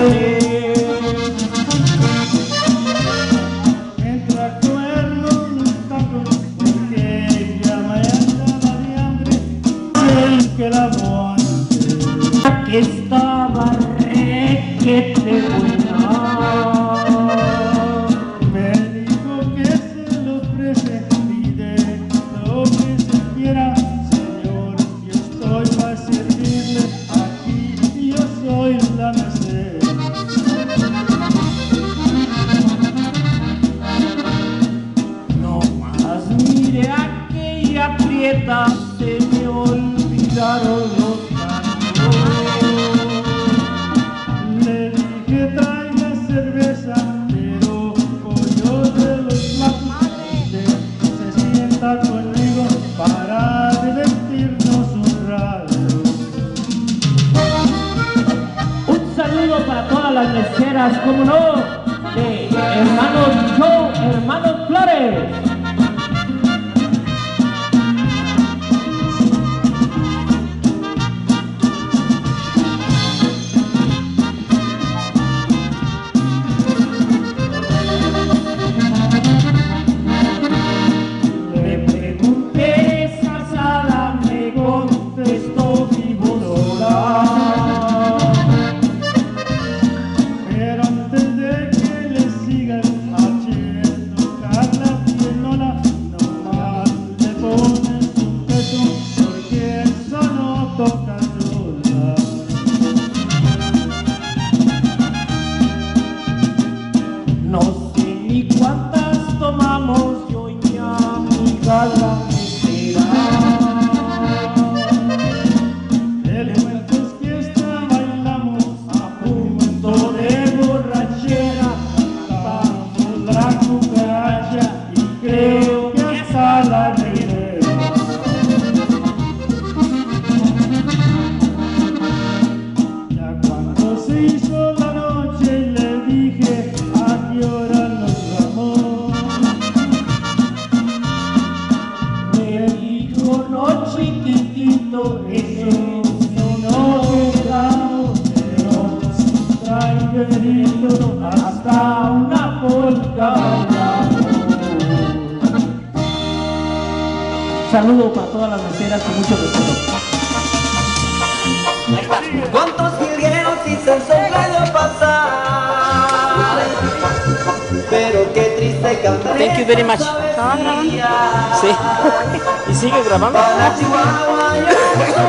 Entra comernos los tacos porque ya mañana de hambre el que la aguante. Que estaba requete buena. Me dijo que se lo ofrece, pide lo que se quiera, señor, yo estoy para servirle, aquí yo soy la mesera. No más mire aquella prieta, se me olvidaron los Le dije traiga cerveza, pero pollo de los blancos, se sienta conmigo para divertirnos un rato. Un saludo para todas las meseras, como no, de Hermanos Show, Hermanos Flores. Le pregunté, esa sala me contestó vivo sola. Pero antes de que le sigan haciendo Carla Pienola, nomás le pones un peso porque eso no toca sola. No sé ni cuántas tomamos, yo y mi amiga la mesera. El cuento es que esta bailamos a punto de borrachera, tapamos la cucaracha y creo que hasta la reguera. Ya cuando se hizo la noche le dije a qué hora nos vamos. Me dijo, no chiquitito, eso No nos quedamos, pero si traen vendido hasta una polca bailamos. saludo para todas las meseras con mucho respeto. ¿Cuántos jilgueros y se han pasar? Pero qué triste cantar. Thank you very much. ¿Estaba grabando? Sí. Y sigue grabando. Para Chihuahua yo